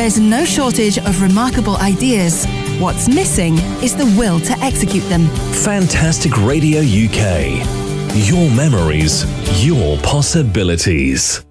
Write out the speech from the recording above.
There's no shortage of remarkable ideas. What's missing is the will to execute them. Fantastic Radio UK. Your memories, your possibilities.